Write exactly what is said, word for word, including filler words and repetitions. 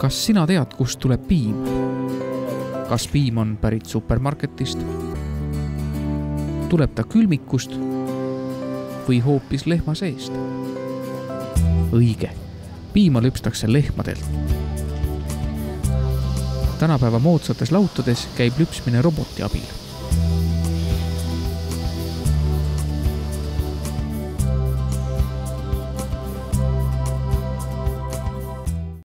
Kas sina tead, kust tuleb piim? Kas piim on pärit supermarketist? Tuleb ta külmikust või hoopis lehma seest? Õige, piima lüpstakse lehmadelt. Tänapäeva moodsates lautades käib lüpsmine roboti abil.